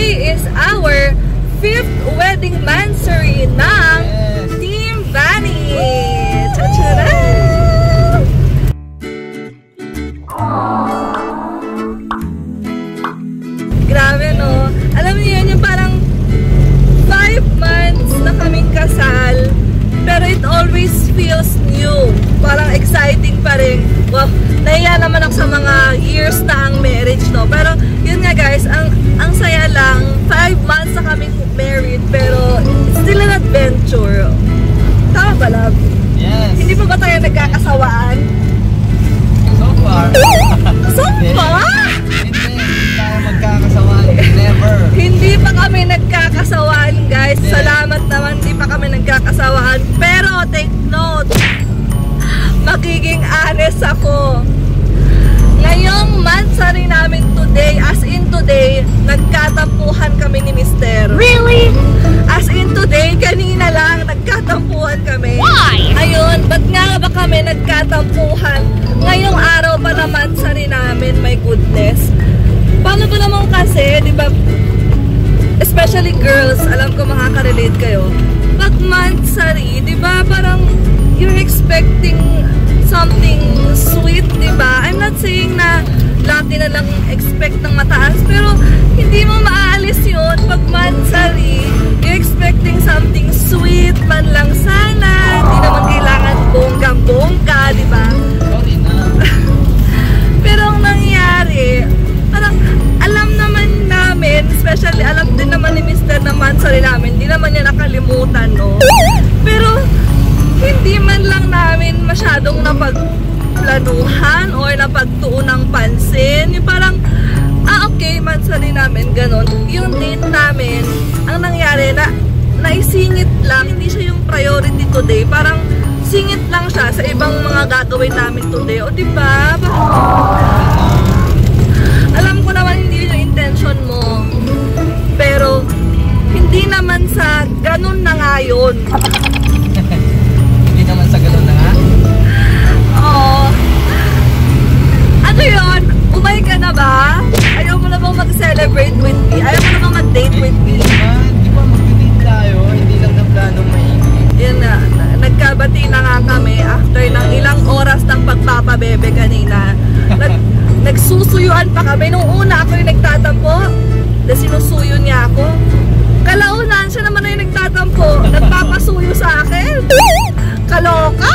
today is our 5th wedding monthsary ng Team Vanny. Cha-cha-ran! Grabe no? Alam niyo yun, yung parang 5 months na kaming kasal, pero it always feels new. Parang exciting pa rin. Wow, nahiya naman ako sa mga years na ang marriage, no? Pero yun nga guys, ang saya lang. 5 months na kaming married, pero it's still an adventure. Tama ba, love? Yes. Hindi pa ba tayo nagkakasawaan? So far. So far? Hindi tayo magkakasawaan. Never. Hindi pa kami nagkakasawaan, guys. Salamat naman, hindi pa kami nagkakasawaan. Pero take note, magiging honest ako. Ngayong monthsary namin today, as in today, nagkatampuhan kami ni Mister. Really? As in today, kanina lang, nagkatampuhan kami. Why? Ayun, ba't nga ba kami nagkatampuhan? Ngayong araw pa na monthsary namin, my goodness. Paano ba naman kasi, di ba, especially girls, alam ko makaka-relate kayo. Pag monthsary, di ba, parang you're expecting something sweet, di ba? I'm not saying na laki na lang expect ng mataas, pero hindi mo maaalis yun. Pag monthsary, you're expecting something sweet, man lang sana. Hindi naman kailangan bonggang-bongga, di ba? Sorry na. Pero ang nangyari, parang alam naman namin, especially alam din naman ni Mr. na monthsary namin, hindi naman niya nakalimutan, no? Pero hindi man lang namin masyadong napagplanuhan or napagtuon ng pansin. Yung parang, okay, monthsary namin, ganon. Yung date namin, ang nangyari na naisingit lang, hindi siya yung priority today. Parang singit lang siya sa ibang mga gagawin namin today. O diba? Alam ko naman hindi yun yung intention mo. Pero, hindi naman sa ganon na nga yun. Hindi naman sa ganun na nga. Oo. Ano yun? Umay ka na ba? Ayaw mo na bang mag-celebrate with me? Ayaw mo na bang mag-date with me? Di ba mag-date tayo? Hindi lang na planong maingit. Yun na. Nagkabati na nga kami after ng ilang oras ng pagpapabebe kanina. Nagsusuyuan pa kami. Nung una ako yung nagtatampo, na sinusuyo niya ako. Kalaunan, siya naman na yung nagtatampo, nagpapasuyo sa akin. Kaloka!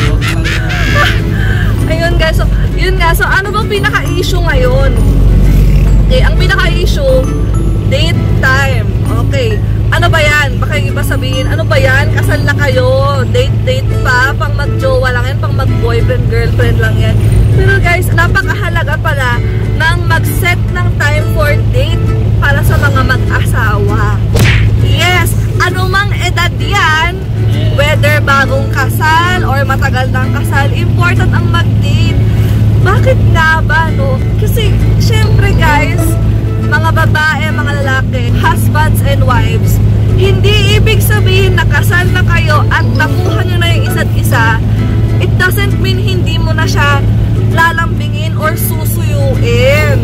Ayun guys, so, yun nga. So, ano bang pinaka-issue ngayon? Okay, ang pinaka-issue, date time. Okay, ano ba yan? Baka yung iba sabihin, ano ba yan? Kasal na kayo, date pa, pang mag-jowa lang yan, pang mag-boyfriend, girlfriend lang yan. Pero guys, napakahalaga pala ng mag-set ng time for date para sa mga mag-asawa. Yes, anumang edad yan, whether bagong kasal or matagal ng kasal, important ang mag-date. Bakit nga ba, no? Kasi, syempre guys, mga babae, mga lalaki, husbands and wives, hindi ibig sabihin na kasal na kayo at nakuha nyo na yung isa't isa, it doesn't mean hindi mo na siya lalambingin or susuyuin.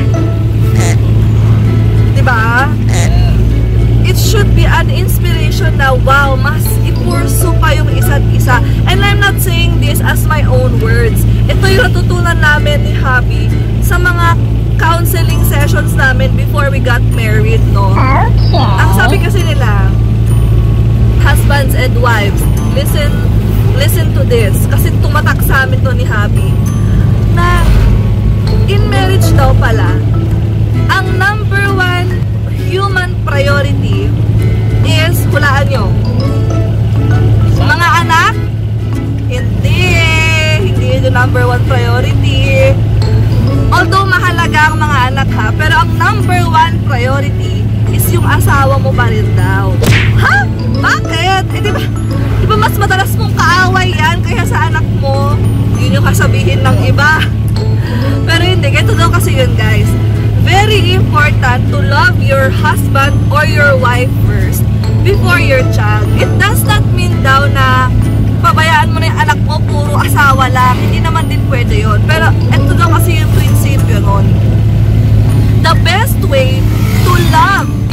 Diba? It should be an inspiration na, wow, mas ipursu pa yung isa't isa. And I'm not saying this as my own words. Ito yung natutunan namin ni Happy sa mga counseling sessions namin before we got married, no? Ang sabi kasi nila, husbands and wives, listen to this. Kasi tumatak sa amin to ni Happy. Na, in marriage daw pala, ang number 1 human priority is, hulaan nyo, mga anak? Hindi yun yung number 1 priority. Although mahalaga ang mga anak ha, pero ang number 1 priority is yung asawa mo pa rin daw. Ha? Bakit? Eh diba mas madalas mong kaaway yan kaya sa anak mo? Yun yung kasabihin ng iba. Pero hindi, ganito daw kasi yun guys. Very important to love your husband or your wife first before your child. It does not mean daw na pabayaan mo na yung anak mo, puro asawa lang. Hindi naman din pwede yun. Pero ito daw kasi yung prinsipyo nun. The best way to love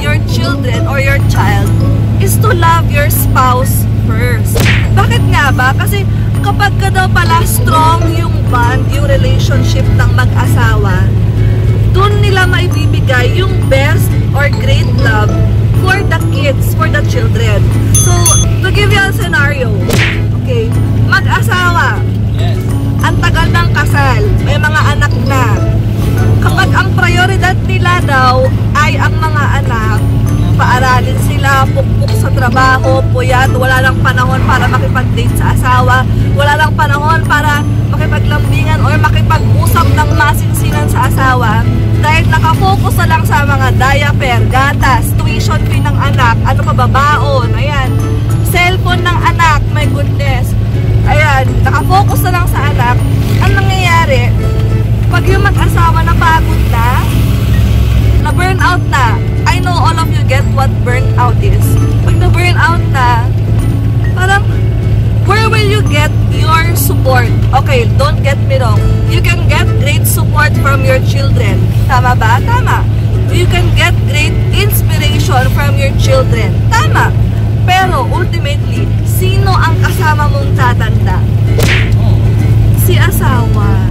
to love your spouse first. Bakit nga ba? Kasi kapag ka daw pala strong yung bond, yung relationship ng mag-asawa, doon nila maibibigay yung best or great love for the kids, for the children. So, to give you a scenario, okay, mag-asawa, Yes. ang tagal ng kasal, may mga anak na. Kapag ang prioridad nila daw ay ang mga anak, paaralin sila, pukpuk sa trabaho, puyat, wala lang panahon para makipag-date sa asawa, wala lang panahon para makipaglambingan or makipag-usap ng masinsinan sa asawa, dahil nakafocus na lang sa mga diaper, gatas, tuition fee ng anak, ano pa ba, baon, ayan, cellphone ng anak, my goodness, ayan, nakafocus na lang sa anak. Ang nangyayari, pag yung mag-asawa na pagod na burnout na, I know all of you get what burnout is. Pag na-burnout na, parang, where will you get your support? Okay, don't get me wrong. You can get great support from your children. Tama ba? Tama. You can get great inspiration from your children. Tama. Pero, ultimately, sino ang kasama mong tatanda? Si asawa.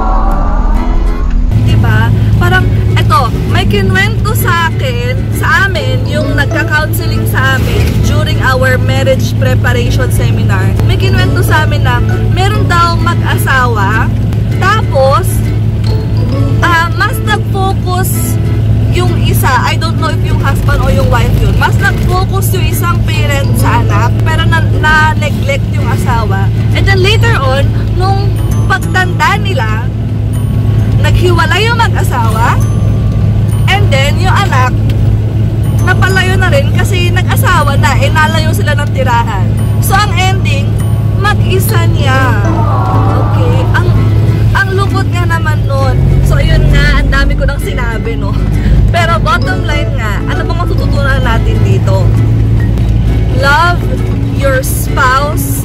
Diba? Parang, eto, may kinwento sa amin, yung nagka-counseling sa amin during our marriage preparation seminar. May kinwento sa amin na meron daw mag-asawa, tapos, mas nag-focus yung isa, I don't know if yung husband o yung wife yun, mas nag-focus yung isang parent sa anak, pero na-neglect yung asawa. And then later on, nung pagtanda nila, naghiwalay yung mag-asawa, and then yung anak napalayo na rin kasi nag-asawa na, nalayo sila ng tirahan. So ang ending, mag-isa niya. Okay, ang lungkot nga naman nun. So yun nga, ang dami ko nang sinabi, no? Pero bottom line nga, ano bang matututunan natin dito? Love your spouse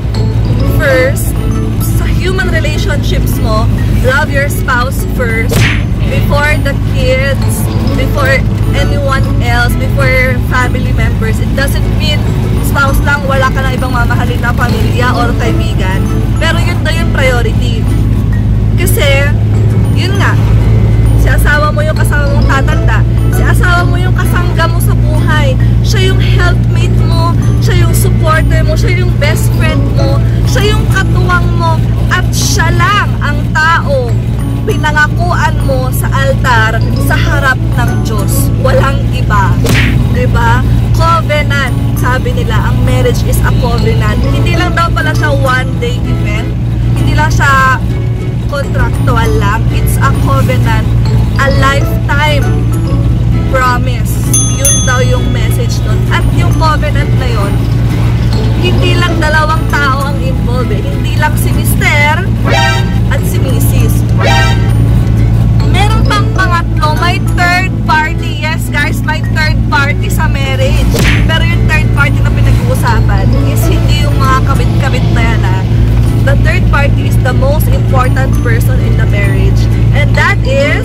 first. Sa human relationships mo, love your spouse first before the kids, before anyone else, before family members. It doesn't mean spouse lang, wala ka ng ibang mamahalin na pamilya or kaibigan. Pero yun na yung priority. Kasi, yun nga, si asawa mo yung kasama mong tatanda, si asawa mo yung kasangga mo sa buhay, siya yung helpmate mo, siya yung supporter mo, siya yung best friend mo, siya yung katuwang mo, at siya lang ang tao pinangakuan mo sa altar sa harap ng Diyos. Walang iba. Diba? Covenant. Sabi nila, ang marriage is a covenant. Hindi lang daw pala siya one-day event. Hindi lang siya contractual lang. It's a covenant. A lifetime promise. Yun daw yung message nun. At yung covenant na yun, hindi lang dalawang tao ang involved. Hindi lang si Mr. at si Mrs. Meron pang pangatlo, may third party. Yes guys, may third party sa marriage. Pero yung third party na pinag-uusapan is hindi yung mga kabit-kabit na yan, ha. The third party is the most important person in the marriage. And that is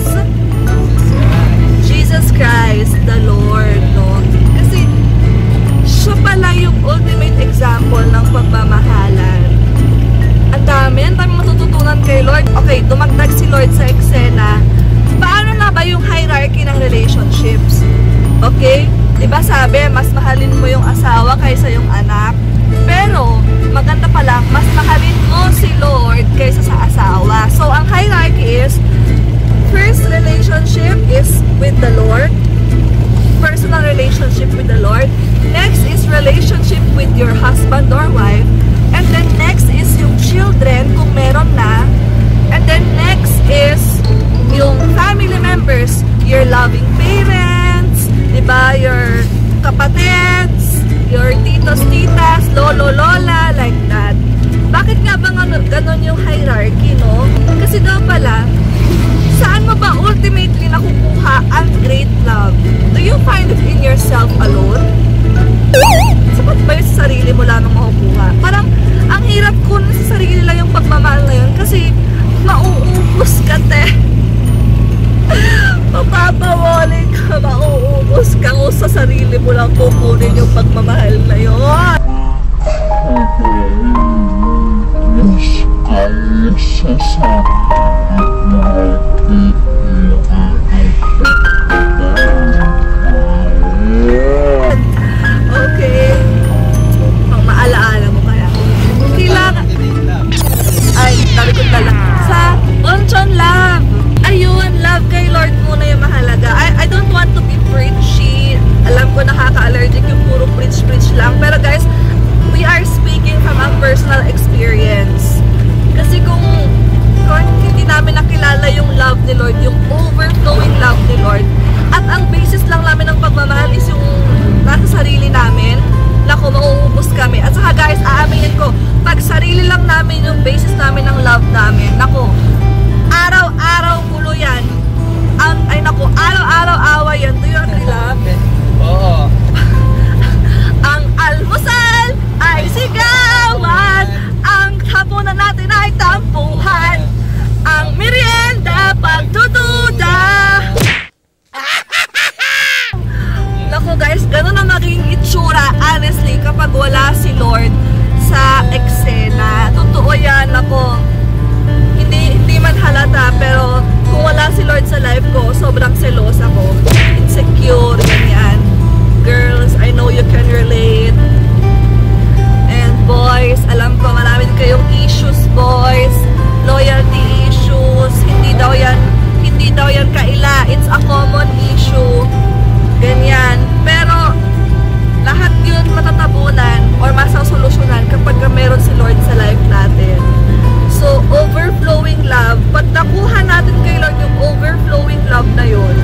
Jesus Christ, the Lord, no? Kasi siya pala yung ultimate example ng pagmamahalan. Ang dami matututunan kay Lord. Okay, dumagdag si Lord sa eksena. Paano na ba yung hierarchy ng relationships? Okay? Diba sabi, mas mahalin mo yung asawa kaysa yung anak. Pero, maganda pala, mas mahalin mo si Lord kaysa sa asawa. So, ang hierarchy is, first relationship is with the Lord. Personal relationship with the Lord. Next is relationship with your husband or wife. And then next is yung children kung meron na. And then next is yung family members, your loving parents, diba? Your kapatids, your titos, titas, lolo, lola, like that. Bakit nga ba ganon yung hierarchy, no? Kasi daw pala, saan mo ba ultimately nakukuha ang great love? Do you find it in yourself alone? Sapat ba yung sa sarili mo lang makukuha? Parang, ang hirap kunin sa sarili lang yung pagmamahal na yun kasi mauubos ka, te. Mapapawalin ka mauubos ka o sa sarili mo lang kukunin yung pagmamahal na yun. Okay. Pang maalaala mo kaya. Kailangan. Ay, talikod na lang. Sa Bonchon Love. Ayun, love kay Lord muna yung mahalaga. I don't want to be preachy. Alam ko nakaka-allergic yung puro preach lang. Pero guys, we are speaking from a personal experience. Kasi kung hindi namin nakilala yung love ni Lord, yung overflowing love ni Lord, at ang basis lang namin ng pagmamahal is yung nasa sarili namin, naku, mauubos kami. At saka guys, aaminin ko, pag sarili lang namin yung basis namin ng love namin, naku, araw-araw gulo yan. Ay naku, araw-araw away yan. Do you agree, love? Oo. Ang almusal ay sigawan. Ang hapunan natin ay tampuhan. Ang merienda pagdududa. Naku guys, ganun ang maging itsura, honestly, kapag wala si Lord sa eksena. Totoo yan, naku. Hindi man halata, pero kung wala si Lord sa life ko, sobrang selosa ko. Insecure, ganyan. Girls, I know you can relate. And boys, alam ko marami kayong issues, boys. Loyalty issues. Hindi daw yan kaila. It's a common issue. Ganyan. Pero lahat yun matatabunan or masasolusyonan kapag meron si Lord sa life natin. So, overflowing love, pag nakuha natin kay Lord yung overflowing love na yun,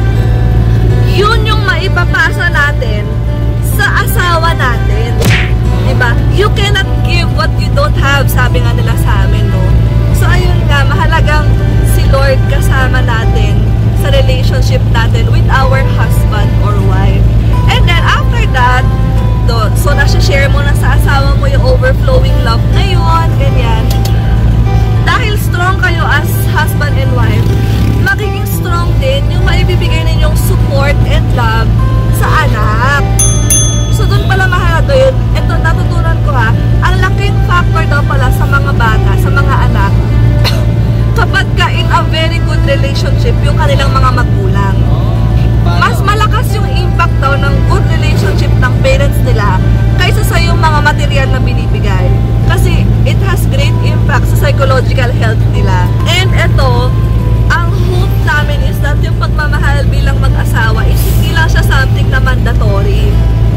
yun yung maipapasa natin sa asawa natin. Diba? You cannot give what you don't have, sabi nga nila sa amin, no? So, ayun nga, mahalagang si Lord kasama natin sa relationship natin with our husband or wife. And then, after that, so, nasa-share mo na sa asawa mo yung overflowing love na yun, ganyan. Dahil strong kayo as husband and wife, magiging strong din yung maibibigay ninyong support and love sa anak. So, doon pala mahalaga yun. Ito, natutunan ko ha, ang laking factor daw pala sa mga bata, sa mga anak, kapag ka in a very good relationship, yung kanilang mga magulang. Mas malakas yung impact daw ng good relationship ng parents nila kaysa sa yung mga material na binibigay. Kasi it has great impact sa psychological health nila. And ito, ang hope namin is that yung pagmamahal bilang mag-asawa is hindi lang siya something na mandatory.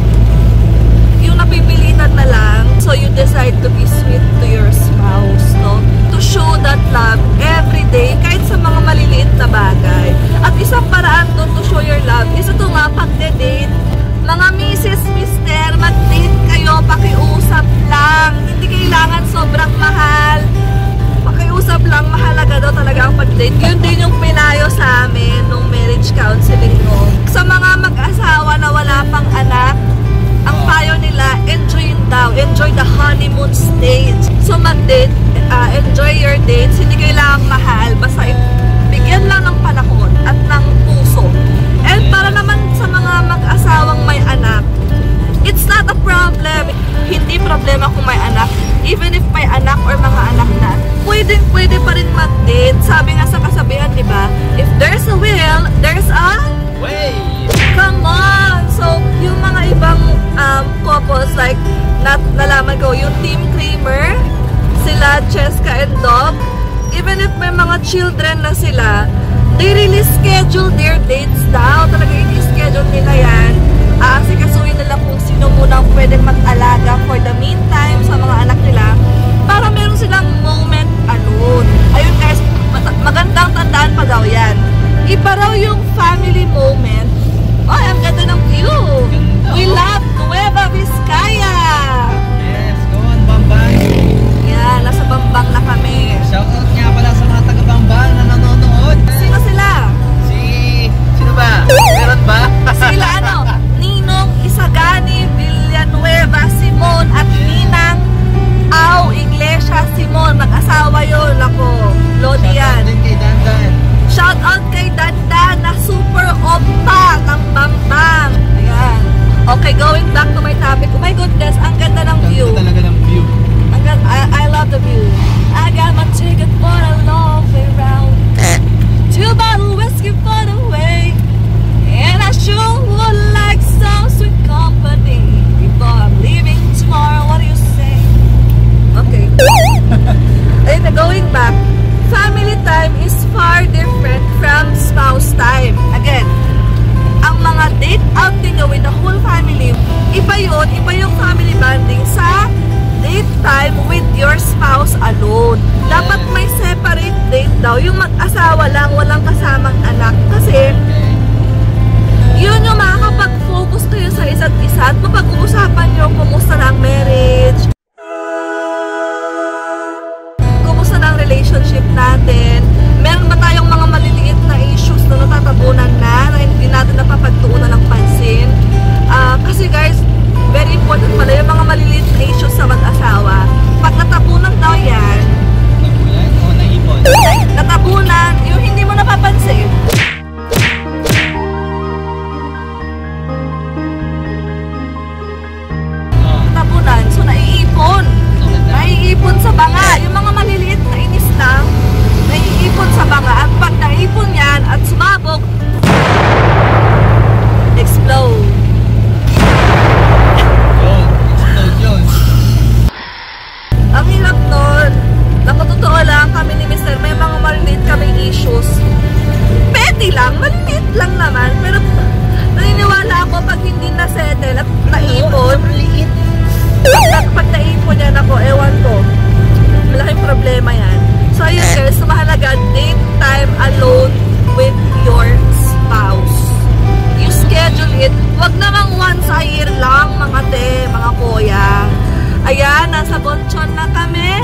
Yung napipilitan na lang, so you decide to be sweet to your spouse, no? To show that love every day, kahit sa mga maliliit na bagay. At isang paraan doon to show your love is ito nga, pag-date. Mga Mrs. Mister, mag-date kayo, pakiusap lang. Hindi kailangan sobrang mahal. Pakiusap lang, mahalaga daw talaga ang pag-date. Yun din yung pinayo sa amin nung marriage counseling, no? Sa mga mag-asawa na wala pang anak, ang payo nila, enjoy the honeymoon stage. So mag-date, enjoy your dates, hindi kailangang mahal, basta bigyan lang ng panahon at ng puso. And para naman sa mga mag-asawang may anak, it's not a problem. Hindi problema kung may anak. Even if may anak or mga anak na, pwede pa rin mag-date. Sabi nga sa kasabihan, di ba? If there's a will, there's a way. Come on! So, yung mga ibang couples, like, nalaman ko, yung Team Creamer, sila, Cheska and Dog, even if may mga children na sila, they really schedule their dates daw. Talaga i-schedule nila yan. Aasikasuhin nila kung sino munang pwedeng mag-alaga for the meantime sa mga anak nila para meron silang moment alone. Ayun guys, magandang tandaan pa daw yan. Iba raw yung family moment. Oh, ang ganda ng view. We love Nueva Vizcaya. Yes, go on, Bambang. Yan, nasa Bambang na kami. Shoutout nga pala sa mga taga-Bambang na nanonood. Sino sila? Sino ba? Meron ba? Sila ano? Ninong Isagani Villanueva Simon at Ninang Au Iglesia Simon. Mag-asawa yun. Ako, Lodi yan. Shoutout din kay Dandan. Shoutout kay Dandan na super opag. time with your spouse alone. Dapat may separate date daw. Yung mag-asawa lang, walang kasamang anak. Kasi, yun yung makakapag-focus kayo sa isa't isa at mapag-uusapan nyo kumusta na ang marriage, kumusta na ang relationship natin. Meron ba tayong mga maliliit na issues na natatabunan na hindi natin napapagtuunan ng pansin? Kasi guys, very important pala yung mga maliliit na issues sa mag-asawa. Pag natabunan daw yan, Nabulan o naipon? natabunan, yung hindi mo napapansin. Natabunan, so naiipon. Naiipon sa banga. Yung mga maliliit na inis lang, naiipon sa banga. At pag naipon yan at sumabog, explode. Ang hirap nun. Nakatotoo lang kami ni Mr. May mga maliliit kaming issues. Petty lang, maliliit lang naman. Pero naniniwala ako pag hindi na-settle at naipon. Pag naipon yan ako, ewan ko. Malaking problema yan. So ayun guys, mahalaga, date time alone with your spouse. You schedule it. Wag namang once a year lang, mga te, mga kuya. Ayan, nasa Bonchon na kami.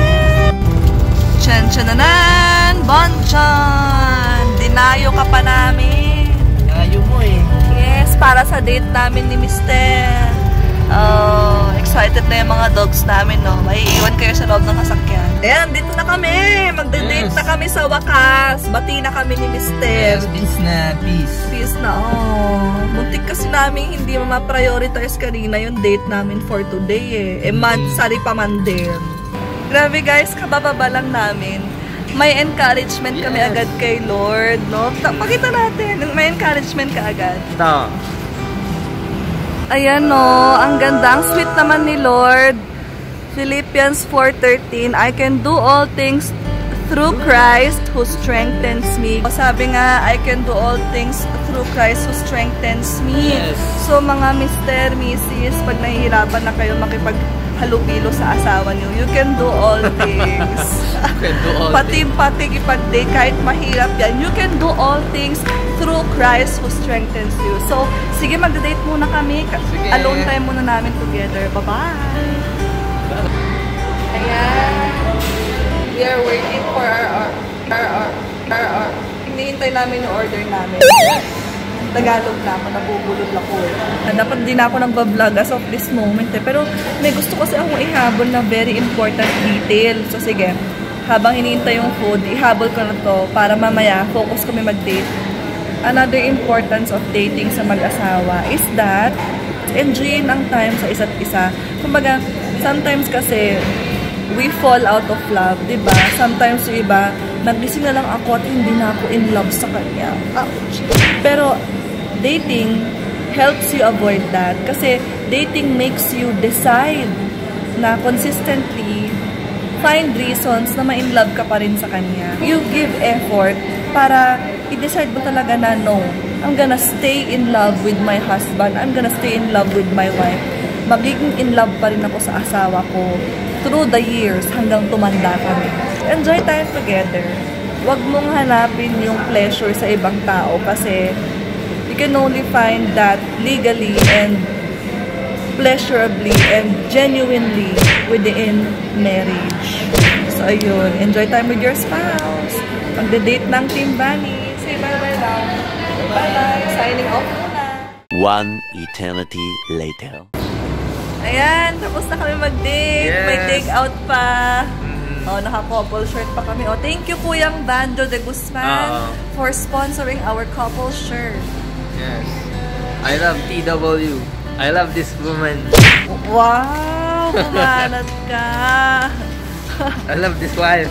Tsan-tsananan, Bonchon. Dinayo ka pa namin. Dinayo mo eh. Yes, para sa date namin ni Mr. Oh, excited na yung mga dogs namin, no? Maiiwan kayo sa loob ng sasakyan. Ayan, dito na kami. Magde-date na kami sa wakas. Bati na kami ni Mr. Yes, peace na, peace. Peace na, oh. Muntik kasi namin hindi ma-prioritize kanina yung date namin for today, eh. MONTHSARY pa man din. Grabe guys, kabababa lang namin. May encouragement kami agad kay Lord, no? Pakita natin, may encouragement ka agad. Ito. Ayan, no, ang ganda, ang sweet naman ni Lord. Philippians 4:13, I can do all things through Christ who strengthens me. Sabi nga, I can do all things through Christ who strengthens me. Yes. So mga Mr., Mrs., pag nahihirapan na kayo makipaghalubilo sa asawa niyo, you can do all things. Pati kipag-date, kahit mahirap yan, you can do all things through Christ who strengthens you. So, sige, mag-date muna kami. Sige. Alone time muna namin together. Bye-bye! Ayan. We are waiting for our hinihintay namin yung order namin. Tagalog na ako, nabubulod ako eh. Dapat din ako nagbablog as of this moment eh. Pero may gusto kasi akong ihabol na very important detail. So sige, habang hinihintay yung food, ihabol ko na to para mamaya focus kami mag-date. Another importance of dating sa mag-asawa is that enjoyin ang time sa isa't isa. Kumbaga, sometimes kasi we fall out of love, diba? Sometimes yung iba, nagising na lang ako at hindi na ako in love sa kanya. Ouch. Pero dating helps you avoid that. Kasi dating makes you decide na consistently find reasons na ma-in love ka pa rin sa kanya. You give effort para i-decide mo talaga na no, I'm gonna stay in love with my husband. I'm gonna stay in love with my wife. Magiging in love pa rin ako sa asawa ko through the years hanggang tumanda kami. Enjoy time together. Huwag mong hanapin yung pleasure sa ibang tao kasi you can only find that legally and pleasurably and genuinely within marriage. So ayun, enjoy time with your spouse. Magde-date ng Team Vanny. Say bye-bye lang. Bye-bye. Signing off muna. One eternity later. Ayan, tapos na kami mag-date. Yes. May take-out pa. Oh, naka-couple shirt pa kami. Oh, thank you Kuyang Bando de Guzman for sponsoring our couple shirt. Yes. I love TW. I love this woman. Wow! Kumanat ka! I love this wife.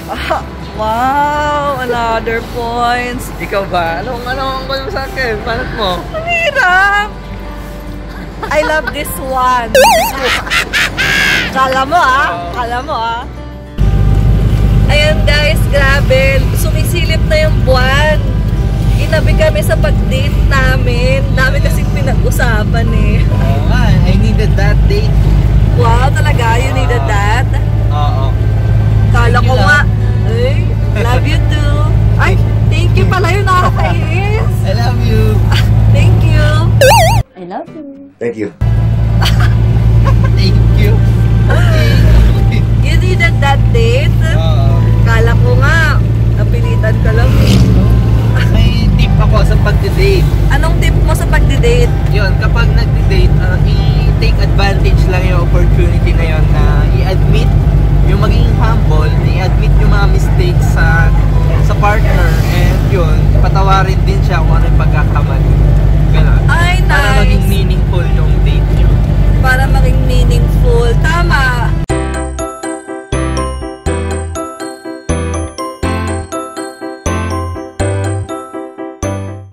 Wow! Another points. Ikaw ba? Ano ang mo sa akin? Panat mo? Ang hirap! I love this one. Kala mo ah. Ayan guys, grabe. Sumisilip na yung buwan. Inabi kami sa pag-date namin. Dami kasing pinag-usapan eh. I needed that date. Wow, talaga? You needed that? Oo. Kala Thank ko you nga. lang. Ay, love you too. Ay, thank you pala yun. Nakakainis. I love you. Thank you. I love you. Thank you. Thank you. Okay. You needed that date? Oo. Kala ko nga, napilitan ka lang eh. May tip ako sa pag-date. Anong tip mo sa pagdi-date? Yun, kapag nag-date, i-take advantage lang yung opportunity na yun na i-admit yung maging humble, i-admit yung mga mistakes sa partner, and yun, patawarin din siya kung ano yung pagkakamali. Ganun. Ay, nice. Para maging meaningful yung date nyo. Para maging meaningful. Tama.